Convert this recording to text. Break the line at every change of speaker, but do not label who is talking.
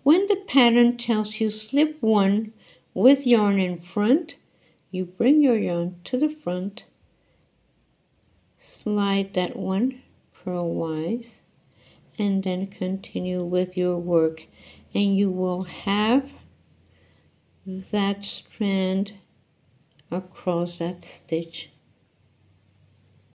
When the pattern tells you slip 1 with yarn in front, you bring your yarn to the front, slide that 1 purlwise, and then continue with your work, and you will have that strand across that stitch